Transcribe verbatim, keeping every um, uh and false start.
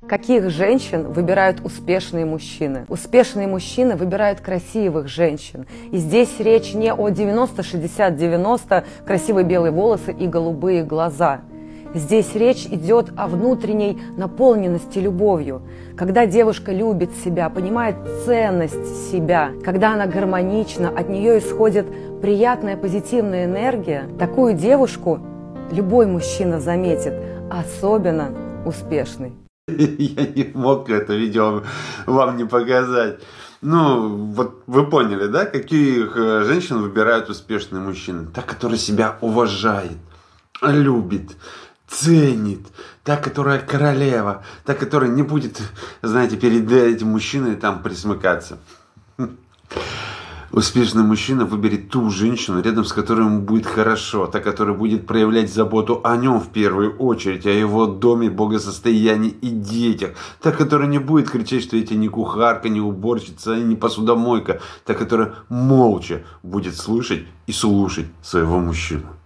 Каких женщин выбирают успешные мужчины? Успешные мужчины выбирают красивых женщин. И здесь речь не о девяносто шестьдесят девяносто, красивые белые волосы и голубые глаза. Здесь речь идет о внутренней наполненности любовью. Когда девушка любит себя, понимает ценность себя, когда она гармонична, от нее исходит приятная позитивная энергия, такую девушку любой мужчина заметит, особенно успешный. Я не мог это видео вам не показать. Ну, вот вы поняли, да, каких женщин выбирают успешные мужчины? Та, которая себя уважает, любит, ценит, та, которая королева, та, которая не будет, знаете, перед этим мужчиной там присмыкаться. Успешный мужчина выберет ту женщину, рядом с которой ему будет хорошо, та, которая будет проявлять заботу о нем в первую очередь, о его доме, благосостоянии и детях, та, которая не будет кричать, что эти не кухарка, не уборщица, не посудомойка, та, которая молча будет слышать и слушать своего мужчину.